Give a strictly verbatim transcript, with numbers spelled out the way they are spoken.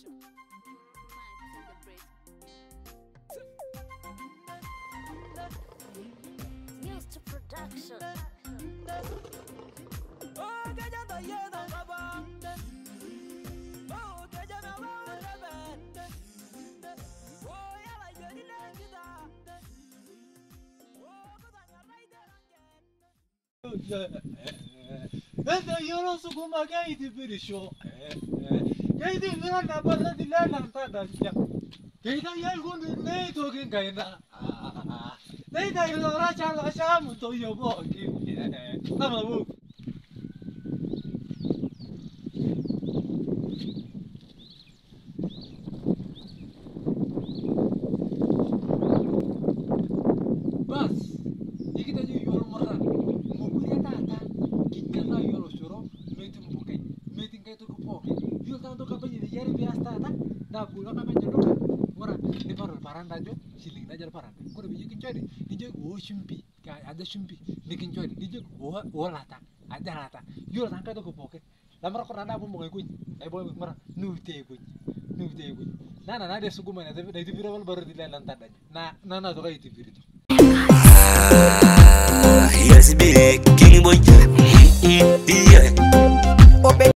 production. News to production. Oh, kajamba yena baba. Oh, kajamba wa baba. Oh, yala yoni langida. Oh, kuzanya raide langen. Enda yoro sukuma gaidi birisho. Gaidi miranda barra di lana tada ya. Gaida yal gundu nei tokin gaina. Nei da yoro chala shamu to yobo ki. Ama bu. Bas. Ikita ju yoro marra. Mukuria tata. Kikana yoro shoro. Meeting bukai. Meeting kai to kupoke. Yo tanto kapanya di yari biasa tata. Na kula kapanya doka. Ora ni parol paranda jo. Siling na jal paranda. Kore biju kincoy di. Dijo o shimpi. Ka ada shimpi. Ni kincoy di. Dijo o o lata. Ada lata. Yo tanto to kupoke. Lamar ko randa bumbo kuny. Ay boy mara nute kuny. Nute kuny. Na na na de suguma na de de viral baru di lan tanda. Na na na to kai ti virito. Yes, big king boy. Yeah.